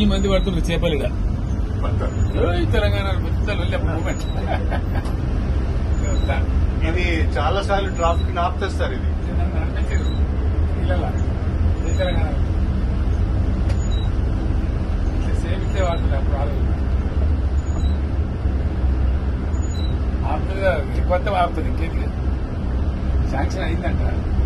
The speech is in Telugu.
మంది పడుతున్నారు చేపలిడ తెలంగాణ మూమెంట్. ఇది చాలా సార్లు ట్రాఫిక్ ఆపుతారు సార్. ఇది తెలంగాణ సేవితే వాడుతుంది అప్పుడు ఆపుతుంది, కొత్త ఆపుతుంది. ఇంకేంటి శాంక్షన్ అయిందంట.